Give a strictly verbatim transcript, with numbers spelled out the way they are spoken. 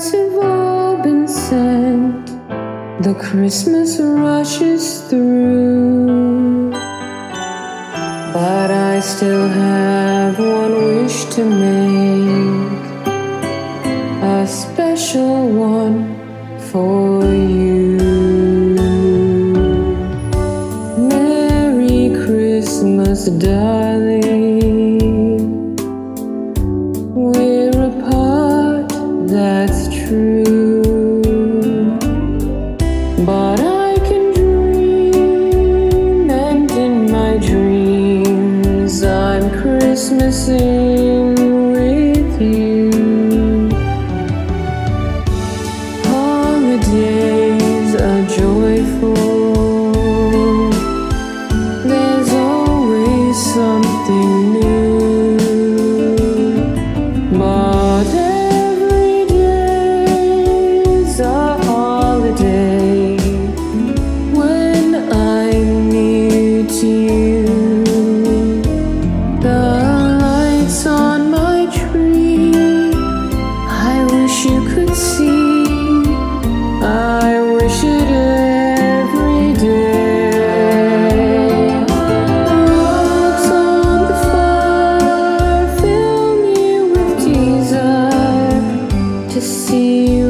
cards have all been sent, the Christmas rushes through, but I still have one wish to make, a special one for you. Merry Christmas, darling. We're apart, that's true, but I can dream, and in my dreams I'm Christmasing with you. Holidays are joyful, there's always something new, but every day's a holiday when I'm near to you. The lights on my tree, I wish you could see, I wish it every day. Logs on the fire fill me with desire to see you